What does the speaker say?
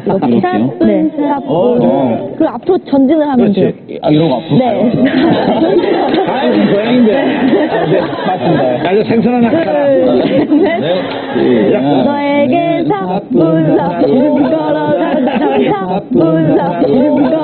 이렇게요? 네. 그 앞으로 전진을 하면 돼요. 그렇지. 아, 이러고 앞으로 네. 가요? 고양인데. 네, 맞습니다. 아주 생선한 낙타라. 너에게 사뿐사 걸어가자 사뿐사